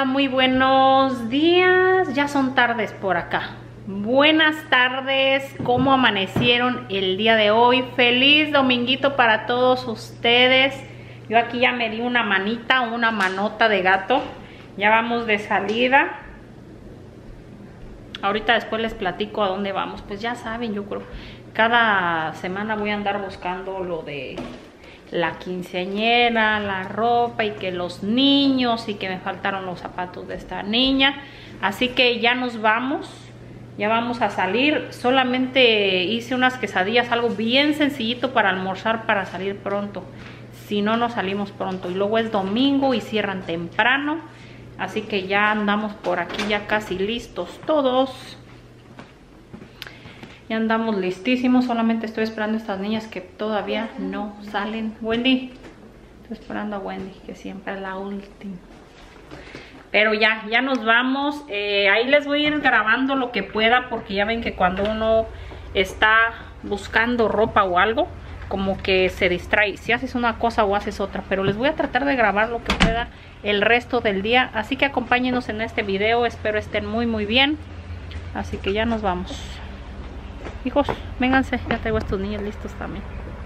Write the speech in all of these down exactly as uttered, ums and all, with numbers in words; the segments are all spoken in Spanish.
Hola, muy buenos días. Ya son tardes por acá. Buenas tardes. ¿Cómo amanecieron el día de hoy? Feliz dominguito para todos ustedes. Yo aquí ya me di una manita, una manota de gato. Ya vamos de salida. Ahorita después les platico a dónde vamos. Pues ya saben, yo creo, cada semana voy a andar buscando lo de la quinceañera, la ropa y que los niños y que me faltaron los zapatos de esta niña. Así que ya nos vamos, ya vamos a salir. Solamente hice unas quesadillas, algo bien sencillito para almorzar, para salir pronto. Si no, no salimos pronto. Y luego es domingo y cierran temprano. Así que ya andamos por aquí ya casi listos todos. Ya andamos listísimos. Solamente estoy esperando a estas niñas que todavía no salen. Wendy, estoy esperando a Wendy, que siempre es la última. Pero ya, ya nos vamos. Eh, ahí les voy a ir grabando lo que pueda, porque ya ven que cuando uno está buscando ropa o algo, como que se distrae. Si haces una cosa o haces otra. Pero les voy a tratar de grabar lo que pueda el resto del día. Así que acompáñenos en este video. Espero estén muy muy bien. Así que ya nos vamos. Hijos, vénganse. Ya tengo a estos niños listos también.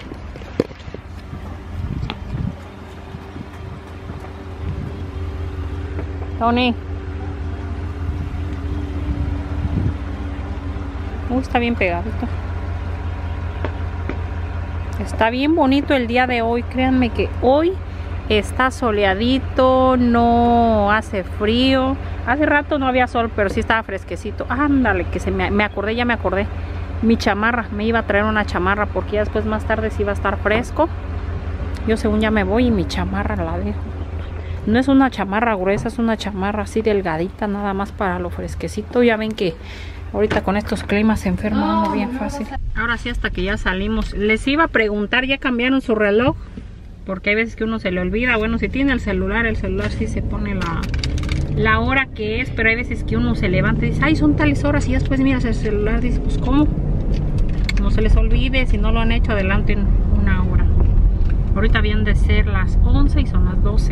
Tony. Uy, está bien pegadito. Está bien bonito el día de hoy. Créanme que hoy está soleadito, no hace frío. Hace rato no había sol, pero sí estaba fresquecito. Ándale, que se me, me acordé, ya me acordé. Mi chamarra, me iba a traer una chamarra porque ya después más tarde sí iba a estar fresco. Yo según ya me voy y mi chamarra la dejo. No es una chamarra gruesa, es una chamarra así delgadita, nada más para lo fresquecito. Ya ven que ahorita con estos climas se enferma uno bien fácil. Ahora sí, hasta que ya salimos. Les iba a preguntar, ¿ya cambiaron su reloj? Porque hay veces que uno se le olvida. Bueno, si tiene el celular, el celular sí se pone la, la hora que es. Pero hay veces que uno se levanta y dice, ay, son tales horas. Y después miras el celular y dice, pues, ¿cómo? No se les olvide, si no lo han hecho, adelanten una hora. Ahorita habían de ser las once y son las doce.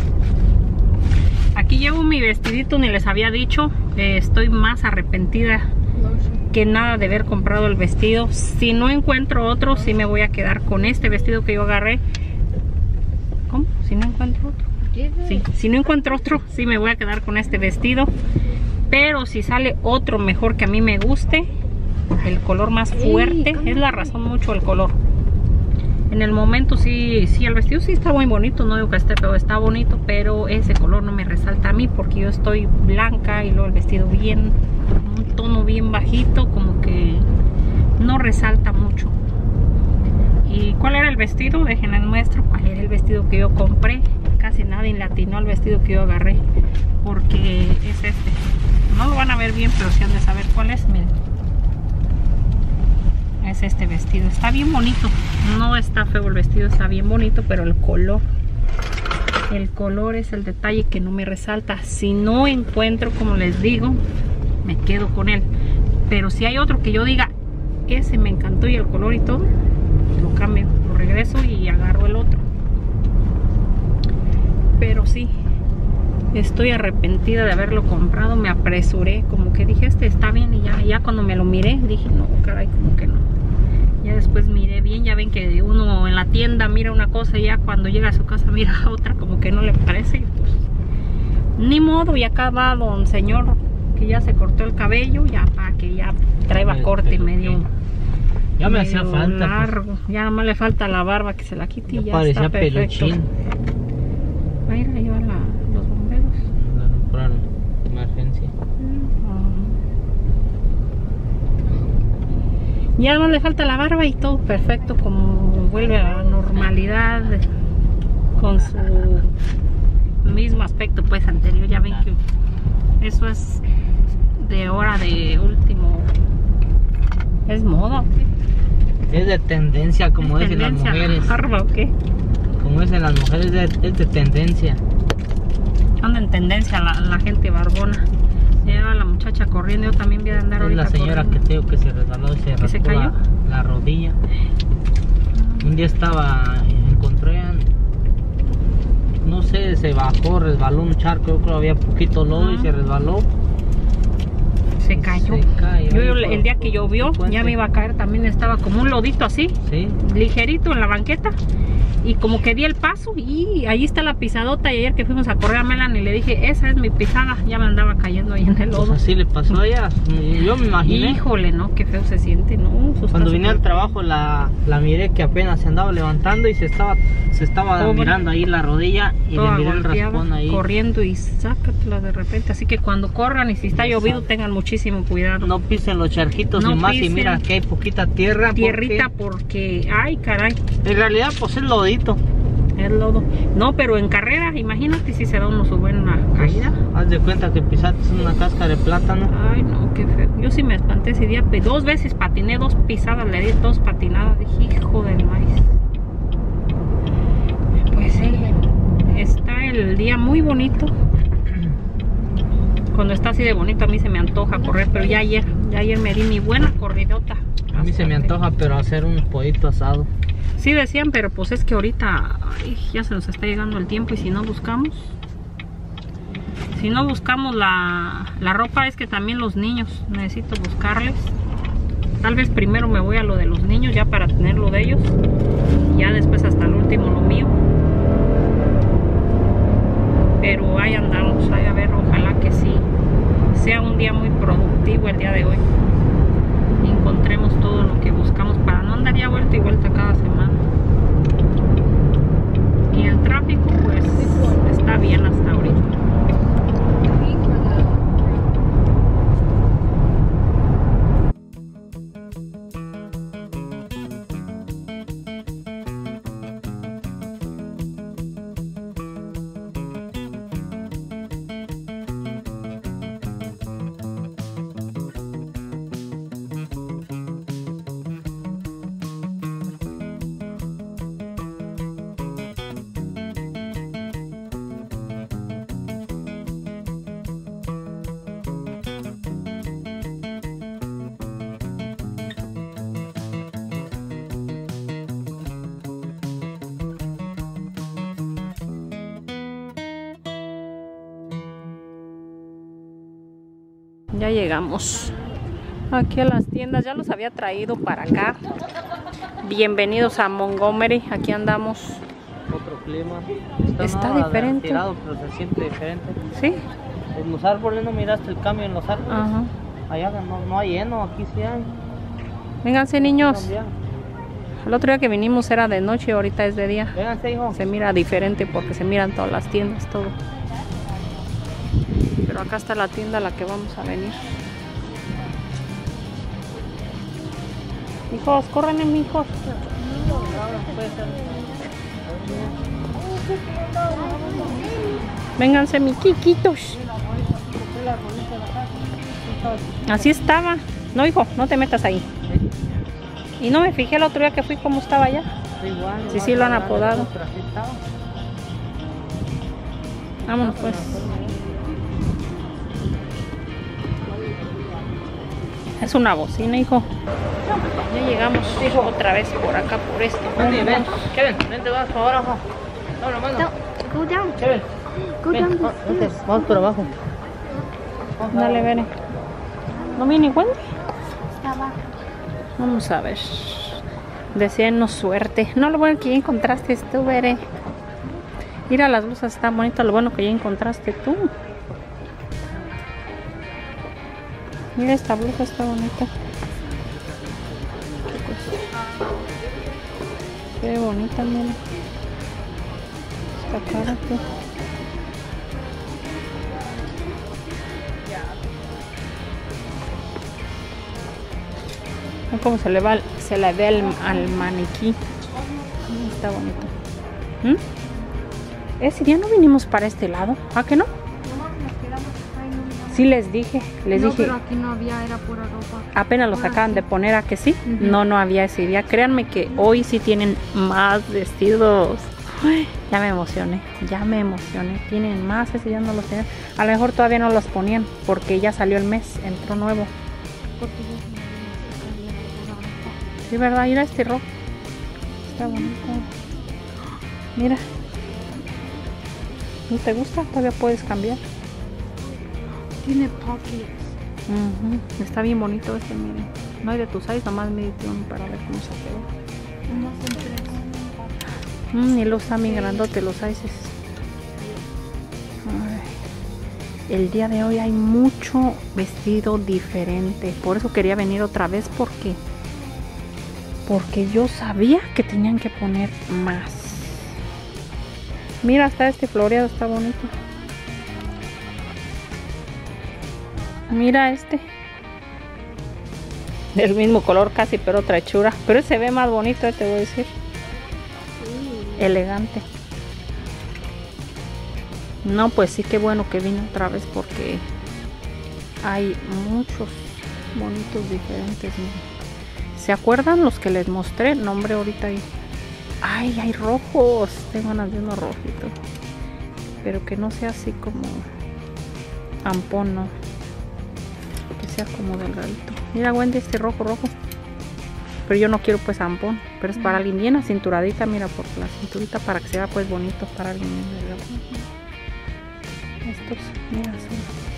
Aquí llevo mi vestidito, ni les había dicho. Eh, estoy más arrepentida que nada de haber comprado el vestido. Si no encuentro otro, sí me voy a quedar con este vestido que yo agarré. ¿Cómo? Si no encuentro otro. Sí, si no encuentro otro, sí me voy a quedar con este vestido. Pero si sale otro mejor que a mí me guste, el color más fuerte, es la razón mucho el color. En el momento sí, sí, el vestido sí está muy bonito, no digo que esté, pero está bonito, pero ese color no me resalta a mí porque yo estoy blanca y luego el vestido bien, un tono bien bajito, como que no resalta mucho. ¿Y cuál era el vestido? Déjenles muestro cuál era el vestido que yo compré. Casi nadie le atinó al vestido que yo agarré, porque es este. No lo van a ver bien, pero sí han de saber cuál es. Miren, es este vestido. Está bien bonito, no está feo el vestido, está bien bonito, pero el color el color es el detalle que no me resalta. Si no encuentro, como les digo, me quedo con él. Pero si hay otro que yo diga, ese me encantó y el color y todo, lo cambio, lo regreso y agarro el otro. Pero sí, estoy arrepentida de haberlo comprado. Me apresuré, como que dije, este está bien, y ya, ya cuando me lo miré, dije, no, caray, como que no. Ya después miré bien, ya ven que uno en la tienda mira una cosa y ya cuando llega a su casa mira otra, como que no le parece. Pues ni modo, y acá va don señor que ya se cortó el cabello, ya para que ya traeba corte medio, ya me hacía falta largo, pues. Ya nada más le falta la barba que se la quite y ya, ya está perfecto. Peluchín. Va a ir a llevar la, los bomberos. Para emergencia. Ya no le falta la barba y todo perfecto, como vuelve a la normalidad con su mismo aspecto pues anterior. Ya ven que eso es de hora de último, es moda ¿o qué? Es de tendencia, como ¿Es dicen tendencia las mujeres. La barba o qué? Como dicen las mujeres, es de, es de tendencia. Anda en tendencia la, la gente barbona. Lleva la muchacha corriendo, yo también voy a andar Es ahorita la señora corriendo. que tengo que se resbaló y se ¿Que se raspó cayó? La, la rodilla. Un día estaba, encontré no sé, se bajó, resbaló un charco, yo creo que había poquito lodo Ah. y se resbaló. Se cayó. Se cayó Yo, ahí yo por- el día que por- llovió por puente. ya me iba a caer, también estaba como un lodito así, Sí. ligerito en la banqueta. Y como que di el paso y ahí está la pisadota. Y ayer que fuimos a correr a Melanie le dije, esa es mi pisada. Ya me andaba cayendo ahí en el Pues lodo. así le pasó a ella. Yo me imaginé. Híjole, ¿no? Qué feo se siente, ¿no? Eso está Cuando vine al súper- trabajo la, la miré que apenas se andaba levantando y se estaba se estaba Pobre. mirando ahí la rodilla y toda le miré el golpeada, raspón ahí. corriendo y sácatela de repente. Así que cuando corran y si está llovido tengan muchísimo cuidado. No pisen los charquitos No y más pisen. y mira que hay poquita tierra. Tierrita porque porque, ay caray, en realidad pues es lodito. es lodo. No, pero en carrera, imagínate si se da uno su buena caída. Haz de cuenta que pisaste una cáscara de plátano. Ay, no, qué feo. Yo sí me espanté ese día. pe- Dos veces patiné, dos pisadas, le di dos patinadas. Dije, hijo del maíz. Pues sí, está el día muy bonito. Cuando está así de bonito a mí se me antoja correr, pero ya ayer, ya ayer me di mi buena corridota. A mí se me antoja pero hacer un pollito asado. Sí decían, pero pues es que ahorita ay, ya se nos está llegando el tiempo y si no buscamos, si no buscamos la, la ropa es que también los niños, necesito buscarles. Tal vez primero me voy a lo de los niños ya para tener lo de ellos, ya después hasta el último lo mío. Pero ahí andamos, ahí a ver, ojalá que sí sea un día muy productivo el día de hoy. Y encontremos todo lo que buscamos para no andar ya vuelta y vuelta cada semana. Y el tráfico pues está bien hasta ahorita. Ya llegamos aquí a las tiendas, ya los había traído para acá. Bienvenidos a Montgomery, aquí andamos. Otro clima. Está nada diferente. retirado, pero se siente diferente. ¿Sí? En los árboles, ¿no miraste el cambio en los árboles? Ajá. Allá no, no hay heno, aquí sí hay. Vénganse niños. También. El otro día que vinimos era de noche, ahorita es de día. Vénganse, hijo. Se mira diferente porque se miran todas las tiendas, todo. Pero acá está la tienda a la que vamos a venir. Hijos, corren en mi hijos. Vénganse, mi quiquitos. Así estaba. No, hijo, no te metas ahí. Y no me fijé el otro día que fui cómo estaba allá. Igual, Sí, igual, sí, lo han igual, apodado. pero así estaba. Vámonos pues. Es una bocina, hijo. Ya llegamos otra vez por acá, por esto. Ven, ven, Kevin, vente, vas por abajo. Vámonos, mano. Go down. Kevin, Go ven, down the va- vente, stairs. vamos por abajo. Vamos Dale, abajo. ven. ¿No viene Wendy? Está abajo. Vamos a ver. Deseennos suerte. No, lo bueno que ya encontraste tú, Bere. Mira, las blusas están bonitas. Lo bueno que ya encontraste tú. Mira, esta blusa está bonita. Qué bonita, mira. Está cara, tú. Mira cómo se le va, se le ve al, al maniquí. Está bonito. ¿Mm? Ese día no vinimos para este lado. ¿Ah, que no? Sí les dije, les no, dije. pero aquí no había, era pura ropa. Apenas los acaban de poner a que sí. Ujú. No, no había ese día. Créanme que hoy sí tienen más vestidos. Ay, ya me emocioné, ya me emocioné. Tienen más, ese día no los tenían. A lo mejor todavía no los ponían porque ya salió el mes, entró nuevo. Porque yo sí me vine a pura ropa. Sí, ¿verdad? Mira este rojo. Está bonito. Mira. ¿No te gusta? Todavía puedes cambiar. Tiene pockets. Uh-huh. Está bien bonito este, miren. No hay de tu size, nomás medite uno para ver cómo se quedó. Uno son tres. Mm, y los están bien grandotes los sizes. Ay. El día de hoy hay mucho vestido diferente. Por eso quería venir otra vez porque porque yo sabía que tenían que poner más. Mira, hasta este floreado está bonito. Mira este. Del mismo color casi, pero otra hechura. Pero ese se ve más bonito, te voy a decir. Sí. Elegante. No, pues sí, qué bueno que vine otra vez porque hay muchos bonitos diferentes. Miren. ¿Se acuerdan los que les mostré? No, hombre, ahorita hay... ¡Ay, hay rojos! Tengo ganas de uno rojito. Pero que no sea así como ampón, no. Que sea como delgadito. Mira, Wendy, este rojo, rojo. Pero yo no quiero pues ampón. Pero es para alguien bien acinturadita. Mira, por la cinturita para que sea pues bonito para alguien bien delgado. Estos, mira, sí.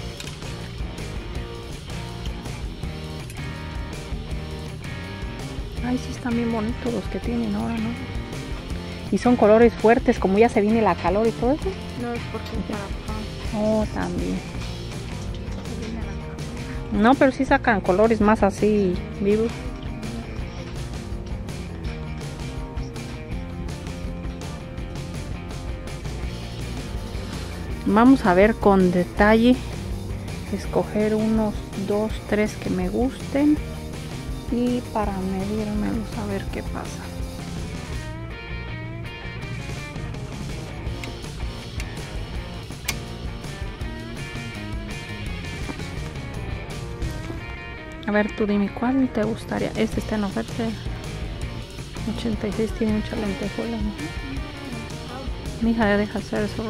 Ay, sí están bien bonitos los que tienen ahora, ¿no? Y son colores fuertes, como ya se viene la calor y todo eso. No es porque es para pan. Oh, también. No, pero sí sacan colores más así vivos. Vamos a ver con detalle, escoger unos dos, tres que me gusten y para medírmelos a ver qué pasa. A ver, tú dime cuál te gustaría. Este está en oferta. ochenta y seis, tiene mucha lentejuela, ¿no? Mi hija ya deja hacer eso.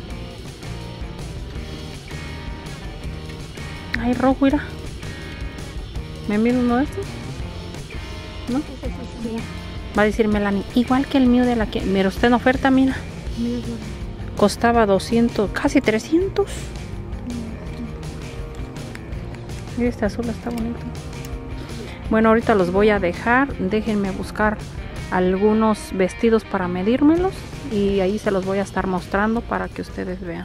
Ay, rojo, mira. ¿Me miro uno de estos? ¿No? Va a decir Melanie, igual que el mío de la que... Mira, usted en oferta, mira. Costaba doscientos, casi trescientos. Mira, este azul está bonito. Bueno, ahorita los voy a dejar. Déjenme buscar algunos vestidos para medírmelos. Y ahí se los voy a estar mostrando para que ustedes vean.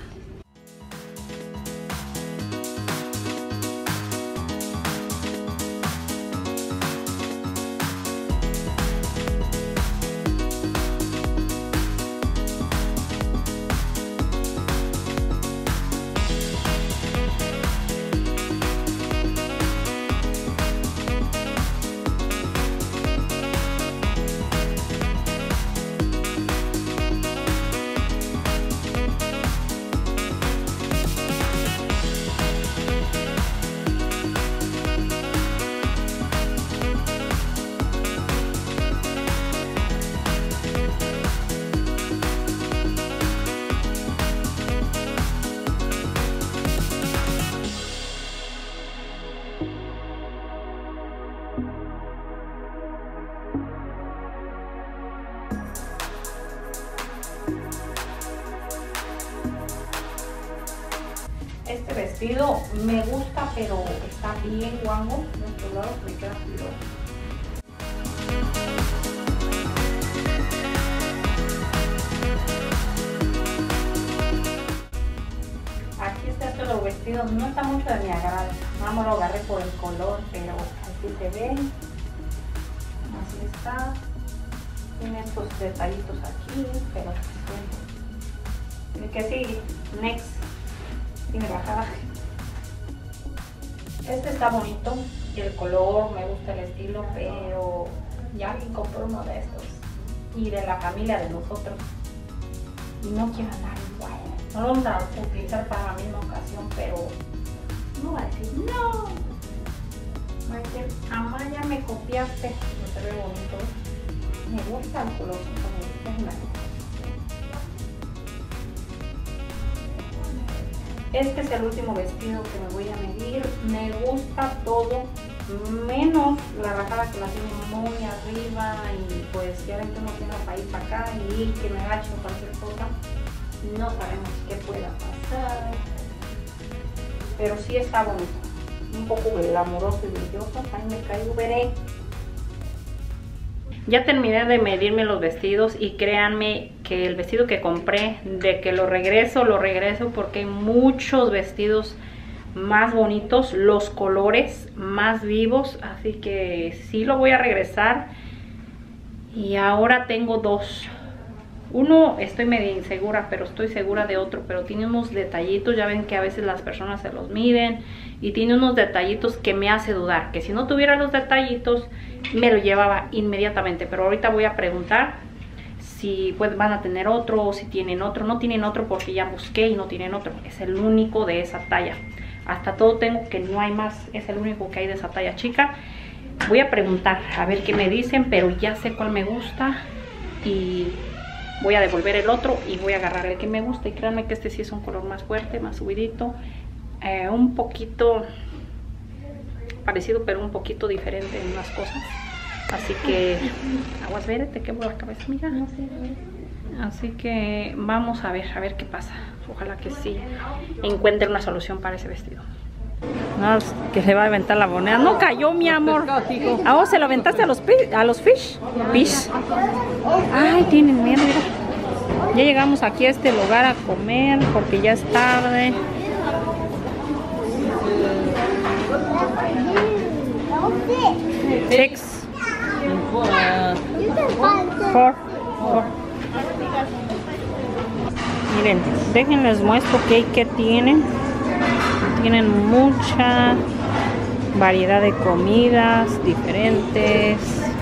Este vestido me gusta, pero está bien guango. De estos lados me queda filo. Aquí está este los vestidos. No está mucho de mi agrado. No me lo agarré por el color, pero así se ve. Así está. Tiene estos detallitos aquí, pero el que sigue, next. Tiene bajada. Este está bonito y el color, me gusta el estilo, pero ya alguien compró uno de estos y de la familia de nosotros y no quiero andar igual. No lo vamos a utilizar para la misma ocasión, pero no va a decir no. Va a decir, mamá, ya me copiaste. No se ve bonito. Me gusta el color, me gusta. Este es el último vestido que me voy a medir. Me gusta todo, menos la rajada que la tiene muy arriba y pues ya ven que no tiene para ir para acá y que me agacho cualquier cosa. No sabemos qué pueda pasar. Pero sí está bonito. Un poco glamuroso y brilloso. Ay, me caigo, veré. Ya terminé de medirme los vestidos y créanme que el vestido que compré, de que lo regreso, lo regreso porque hay muchos vestidos más bonitos, los colores más vivos, así que sí lo voy a regresar. Y ahora tengo dos. Uno estoy medio insegura, pero estoy segura de otro, pero tiene unos detallitos, ya ven que a veces las personas se los miden y tiene unos detallitos que me hace dudar, que si no tuviera los detallitos me lo llevaba inmediatamente, pero ahorita voy a preguntar si pues van a tener otro o si tienen otro. No tienen otro porque ya busqué y no tienen otro, es el único de esa talla. Hasta todo tengo que no hay más, es el único que hay de esa talla chica. Voy a preguntar a ver qué me dicen, pero ya sé cuál me gusta y voy a devolver el otro y voy a agarrar el que me gusta. Y créanme que este sí es un color más fuerte, más subidito, eh, un poquito parecido pero un poquito diferente en unas cosas. Así que aguas, ver, te quemo la cabeza, amiga. No sé, Así que vamos a ver, a ver qué pasa. Ojalá que sí encuentre una solución para ese vestido. No, que se va a aventar la moneda. No cayó, mi amor. ¿A vos se lo aventaste a los, a los fish? Fish. Ay, tienen miedo, mira. Ya llegamos aquí a este lugar a comer porque ya es tarde. Six. Four. Four. Miren, déjenles muestro qué, qué tienen. Tienen mucha variedad de comidas diferentes.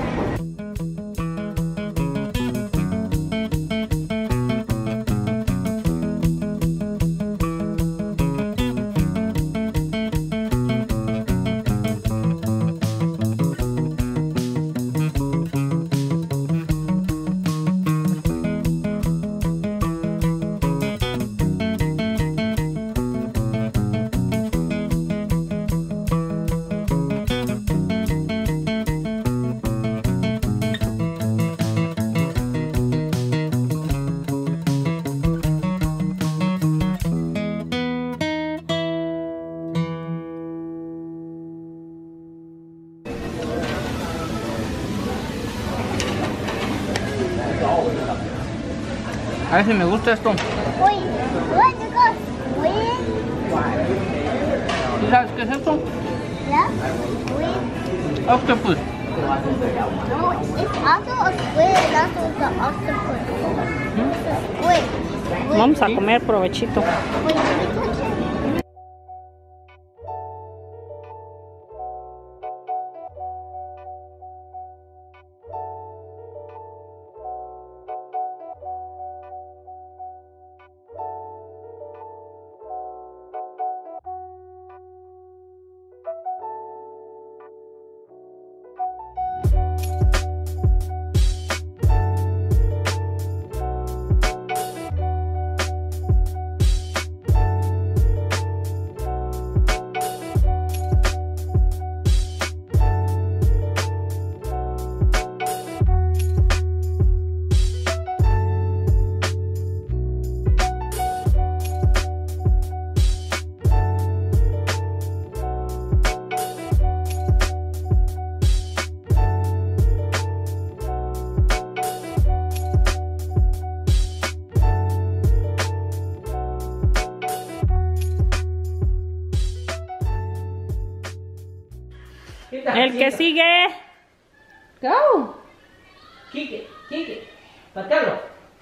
A ver si me gusta esto. ¿Sabes qué es esto? Octopus. No, it's also a squid and also the octopus. Squid. Vamos a comer, provechito. Wait, let me touch it. El que sigue. Go. Quique, Quique. Patealo.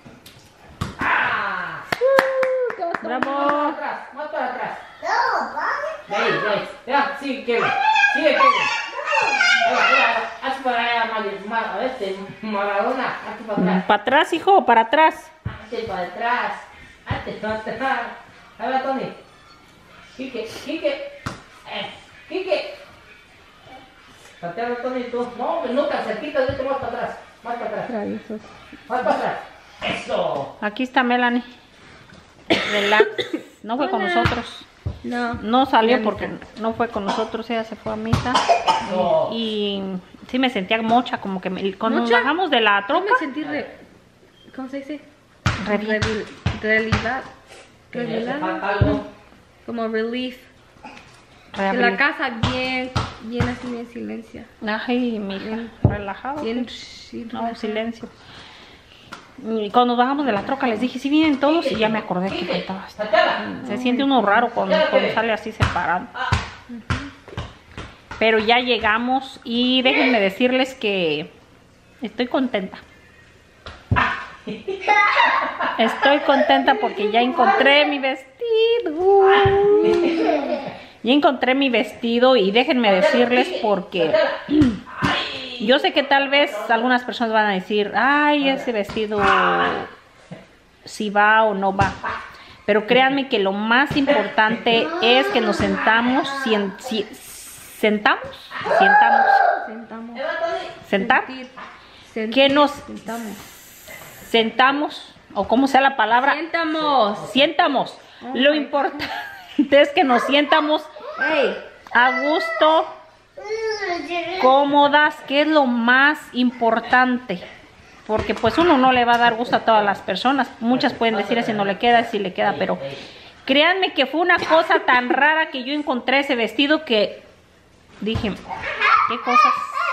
¡Ah! Uh, Bravo. Más para atrás, más para atrás. No, vale. De ahí, de ahí. Ya, sigue, Kevin. Sigue, Kevin. Haz para allá, Maradona. Este, Maradona. Hazte para atrás. Para atrás, hijo, para atrás. Hazte para atrás. Hazte para atrás. Ahí va, Tony. Quique, Quique. Eh, Quique. Patealo, Tony, tú. No, no te cerquita, vete más para atrás. Más para atrás. Más para atrás. Eso. Aquí está Melanie. Relax. No fue con nosotros. No. No salió porque no fue con nosotros. Ella se fue a misa. No. Y sí me sentía mocha, como que me, cuando nos ¿Mocha? bajamos de la Yo troca. me sentí re... ¿Cómo se dice? Re bien. Re- realidad. Que me hace Realidad. falta algo. Como relief. Que la casa bien, bien así, bien silencio. Ay, mija, relajado. Bien, sí, No, silencio. Y cuando nos bajamos de la troca les dije, sí vienen todos, y ya me acordé que faltaba esto. Se siente uno raro cuando, cuando sale así separado. Pero ya llegamos y déjenme decirles que estoy contenta. Estoy contenta porque ya encontré mi vestido. Ya encontré mi vestido y déjenme decirles porque yo sé que tal vez algunas personas van a decir, ay, ese vestido si va o no va. Pero créanme que lo más importante es que nos sentamos, sien, si, sentamos, sentamos, Sentamos. sentar, Sentir. Sentir. que nos Sentamos. sentamos, o como sea la palabra, Sentamos. sientamos. Lo importante es que nos sientamos Hey. a gusto, cómodas, que es lo más importante. Porque pues uno no le va a dar gusto a todas las personas. Muchas pueden decir si no le queda, si le queda, pero créanme que fue una cosa tan rara que yo encontré ese vestido que dije, ¿qué cosas?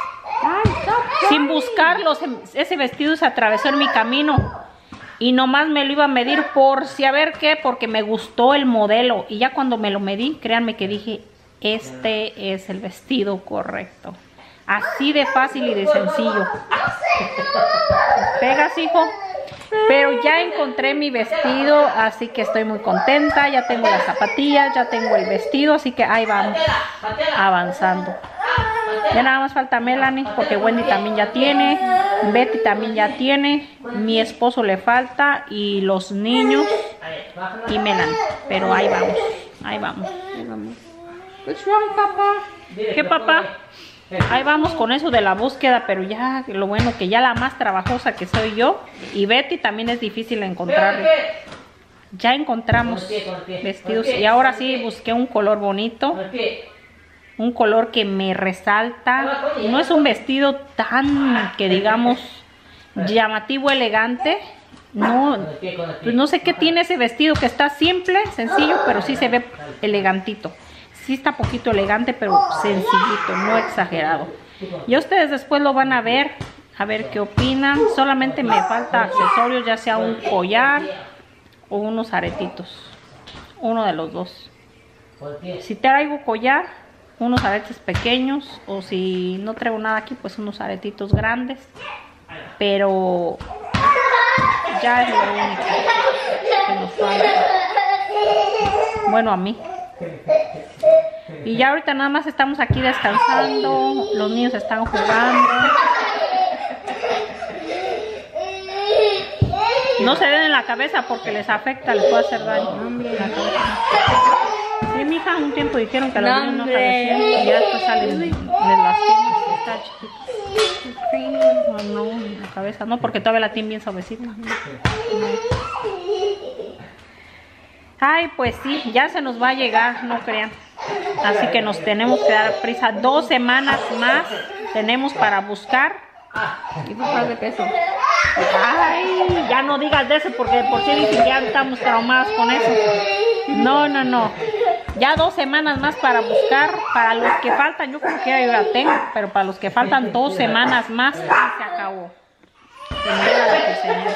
Sin buscarlo, ese vestido se atravesó en mi camino. Y nomás me lo iba a medir por si a ver qué, porque me gustó el modelo. Y ya cuando me lo medí, créanme que dije, este es el vestido correcto. Así de fácil y de sencillo. ¿Pegas, hijo? Pero ya encontré mi vestido, así que estoy muy contenta. Ya tengo las zapatillas, ya tengo el vestido, así que ahí vamos, avanzando. Ya nada más falta Melanie, porque Wendy también ya tiene, Betty también ya tiene, mi esposo le falta, y los niños, y Melanie. Pero ahí vamos, ahí vamos. Ahí vamos. What's wrong, papá? ¿Qué, papá? Ahí vamos con eso de la búsqueda, pero ya, lo bueno que ya la más trabajosa que soy yo, y Betty también es difícil encontrarlo. Ya encontramos vestidos, y ahora sí busqué un color bonito. Un color que me resalta. No es un vestido tan, que digamos, llamativo, elegante. No, pues no sé qué tiene ese vestido, que está simple, sencillo, pero sí se ve elegantito. Sí está poquito elegante, pero sencillito, no exagerado. Y ustedes después lo van a ver, a ver qué opinan. Solamente me falta accesorios, ya sea un collar o unos aretitos. Uno de los dos. Si traigo collar, unos aretes pequeños, o si no traigo nada aquí, pues unos aretitos grandes, pero ya es lo único que nos falta, bueno, a mí. Y ya ahorita nada más estamos aquí descansando, los niños están jugando. No se den en la cabeza porque les afecta, les puede hacer daño. La cabeza. Sí, mija, un tiempo dijeron que los niños no cabecean y ya después salen de, de las tiendas, está chiquito. No, no, la cabeza no, porque todavía la tienen bien suavecita. No. Ay, pues sí, ya se nos va a llegar, no crean. Así que nos tenemos que dar prisa. Dos semanas más tenemos para buscar. ¿Y tú sabes de peso? Ay, ya no digas de eso porque por si dicen ya estamos traumados con eso. No, no, no. Ya dos semanas más para buscar. Para los que faltan, yo creo que ya yo la tengo, pero para los que faltan dos semanas más, se acabó. Se me llega la quinceañera.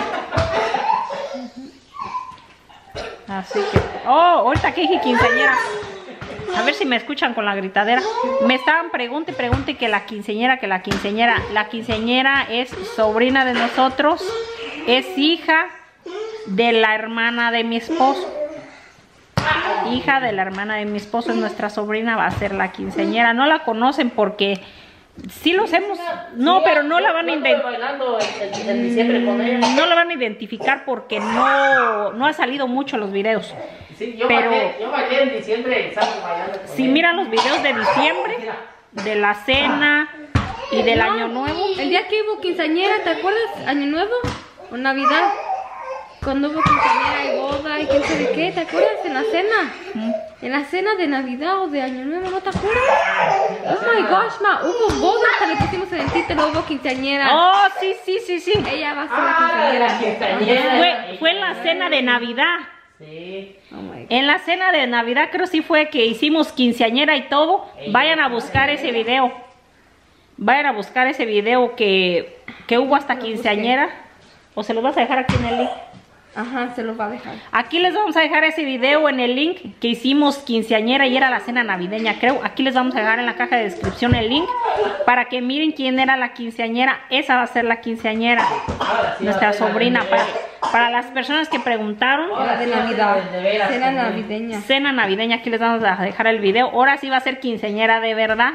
Así que, oh, ahorita que dije quinceañera. A ver si me escuchan con la gritadera. Me estaban pregunte y pregunte que la quinceañera, que la quinceañera. La quinceañera es sobrina de nosotros. Es hija de la hermana de mi esposo. Hija de la hermana de mi esposo es nuestra sobrina, va a ser la quinceañera. No la conocen porque sí los hemos... No, pero no la van a identificar. No la van a identificar porque no, no ha salido mucho los videos. Sí, yo, pero bailé, yo bailé en diciembre, estamos bailando con si él. miran los videos de diciembre, de la cena y del año nuevo. El día que hubo quinceañera, ¿te acuerdas? ¿Año nuevo? ¿O Navidad? Cuando hubo quinceañera y boda y quién sabe qué, ¿te acuerdas? En la cena. ¿Mm? En la cena de Navidad o de Año Nuevo, ¿no te acuerdas? Oh my gosh, ma, hubo boda, hasta le pusimos el gente no hubo quinceañera. Oh, sí, sí, sí, sí. Ella va a ser Ah, la la quinceañera. quinceañera. Fue, fue en la cena de Navidad. Sí. Oh my God. En la cena de Navidad creo sí fue que hicimos quinceañera y todo. Vayan a buscar ese video. Vayan a buscar ese video que, que hubo hasta quinceañera. O se los vas a dejar aquí en el link. Ajá, se los va a dejar. Aquí les vamos a dejar ese video en el link que hicimos quinceañera y era la cena navideña, creo. Aquí les vamos a dejar en la caja de descripción el link para que miren quién era la quinceañera. Esa va a ser la quinceañera, Ahora sí nuestra va a ser la sobrina. de Para, veras. para las personas que preguntaron, Era de sí va a ser Navidad. de veras, Cena hombre. navideña. cena navideña, aquí les vamos a dejar el video. Ahora sí va a ser quinceañera de verdad.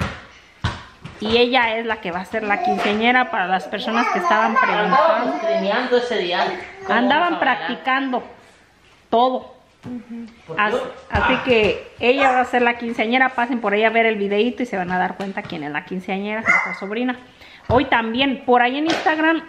Y ella es la que va a ser la quinceañera para las personas que estaban preguntando. Andábamos streameando ese día. ¿Cómo Andaban vamos a bailar? practicando todo. Porque As- yo- Así que ella va a ser la quinceañera. Pasen por ahí a ver el videito y se van a dar cuenta quién es la quinceañera, nuestra sobrina. Hoy también, por ahí en Instagram,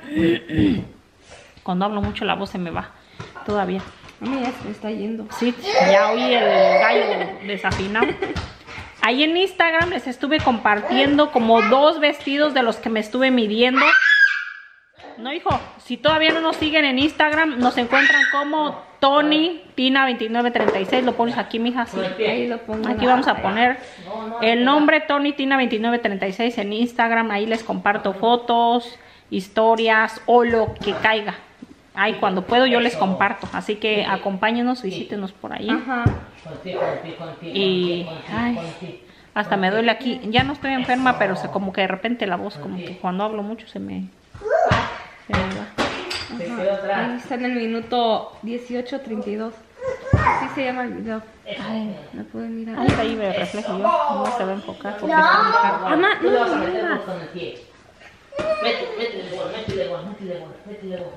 cuando hablo mucho la voz se me va todavía. A mí ya se me está yendo. Sí, ya oí el gallo desafinado. Ahí en Instagram les estuve compartiendo como dos vestidos de los que me estuve midiendo. No, hijo, si todavía no nos siguen en Instagram, nos encuentran como Tony Tina veintinueve treinta y seis. Lo pones aquí, mija. Sí. Ahí lo pongo. Aquí vamos a poner el nombre Tony Tina veintinueve treinta y seis en Instagram. Ahí les comparto fotos, historias o lo que caiga. Ahí cuando puedo yo les comparto. Así que acompáñenos, visítenos por ahí. Ajá. Contigo, contigo, contigo, Y contigo, ay, contigo. hasta me duele aquí. Ya no estoy enferma, pero se, como que de repente la voz, como que cuando hablo mucho se me, se me va. Se quedó Ahí atrás. está en el minuto dieciocho treinta y dos. Así se llama el video. Ay, No pueden mirar. ahí está, ahí me reflejo yo. No se va a enfocar porque está muy caro. Mamá, Tú le vas a no, meter no, gol con el pie. Mete, métele gol, métele gol, métele gol, métele gol.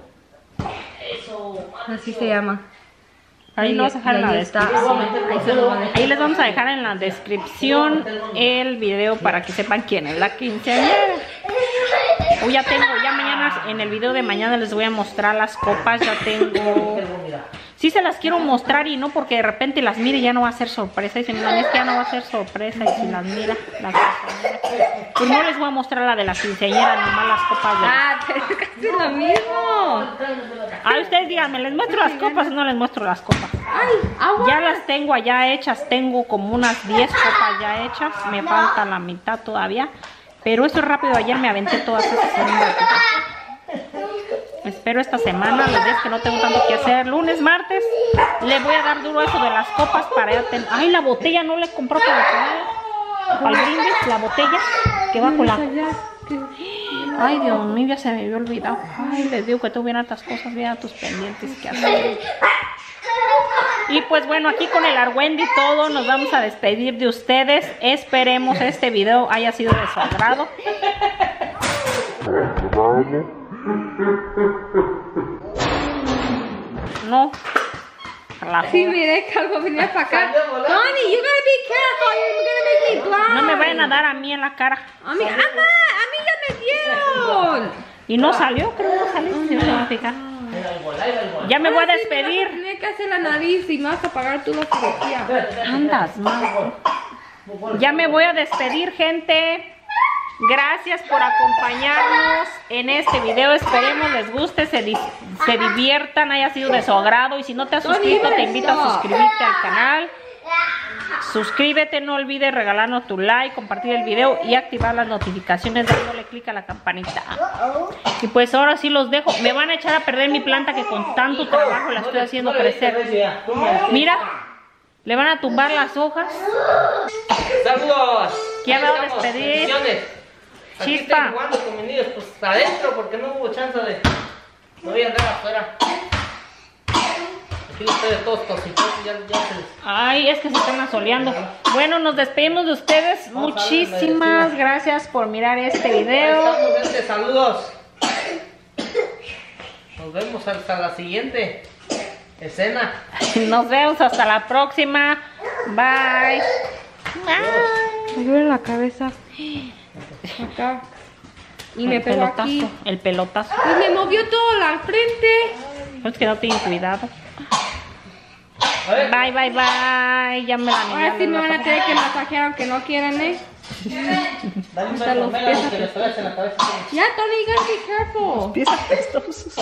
Eso. Así se llama. Ahí Y- nos vas a dejar y en la ahí está. descripción. Ahí se lo van a dejar. Ahí les vamos a dejar en la descripción el video para que sepan quién es la quinceañera. Hoy ya tengo, ya mañana, en el video de mañana les voy a mostrar las copas. Ya tengo. Sí se las quiero mostrar y no porque de repente las mire ya no va a ser sorpresa. Y si no, es que ya no va a ser sorpresa y si las mira, las quinceañeras. Pues no les voy a mostrar la de la quinceañera, nomás las copas de... Ah, es casi lo mismo. Ay, ustedes díganme, ¿les muestro las copas o no les muestro las copas? Ay, agua. Ya las tengo allá hechas, tengo como unas diez copas ya hechas, me falta la mitad todavía, pero eso es rápido, ayer me aventé todas esas en un ratito. Espero esta semana, los días que no tengo tanto que hacer, lunes, martes, le voy a dar duro a eso de las copas para ya tener... Ay, la botella no le compró para el final, para el brindis, la botella que va con la... Ay, Dios mío, ya se me había olvidado. Ay, les digo que tú bien hartas cosas, bien a tus pendientes que hacer. Y pues bueno, aquí con el argüende y todo, nos vamos a despedir de ustedes. Esperemos este video haya sido de su agrado. No. La Sí, joda. miré que algo venía para acá. Tony, you gotta be careful. You're gonna make me blind. No me vayan a dar a mí en la cara. A mí, ajá, a mí ya me dieron. Y no salió, creo que no salió. Si me van a fijar. Ahí va el gol, ahí va el gol. Ya me voy a Ay, sí, me vas a despedir. tener que hacer la nariz y me vas a pagar tú la cirugía. Espérate, espérate, Andas espérate. mal. Gol, gol, gol. Ya me voy a despedir, gente. Gracias por acompañarnos en este video. Esperemos les guste, se, di- se diviertan, haya sido de su agrado. Y si no te has suscrito, te invito a suscribirte al canal. Suscríbete, no olvides regalarnos tu like, compartir el video y activar las notificaciones dándole clic a la campanita. Y pues ahora sí los dejo. Me van a echar a perder mi planta que con tanto trabajo la estoy haciendo No le diste crecer. recio ya. Tú me diste. Mira, le van a tumbar las hojas. Saludos. Ya Ahí me voy a estamos, despedir. bendiciones. Aquí Chispa. estoy jugando con mis niños, pues adentro porque no hubo chance de. No voy a andar afuera. Aquí ustedes todos tositos y ya, ya se les. Ay, es que se están asoleando. Bueno, nos despedimos de ustedes. Vamos a ver, Muchísimas me gracias por mirar este Ahí video. estamos, gente, saludos. Nos vemos hasta la siguiente escena. Nos vemos hasta la próxima. Bye. Me duele la cabeza. Acá. Y me El pegó aquí. pelotazo. El pelotazo. Pues me movió todo la frente. Es que no tienen cuidado. A ver. Bye, bye, bye. Ya me la Ahora sí me van a tener que masajear aunque no quieran, ¿eh? Dale un Hasta beso, los Mela, pies que le pegas en la cabeza. Ya, Tony, you gotta be careful. Pies apestosos.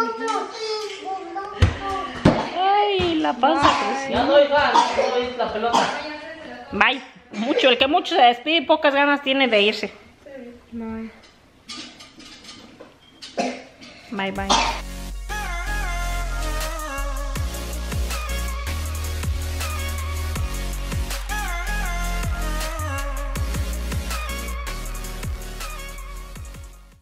Ay, la panza creció. Ya no, hija, no doy la pelota. Bye. Mucho, el que mucho se despide, pocas ganas tiene de irse. No. Bye, bye.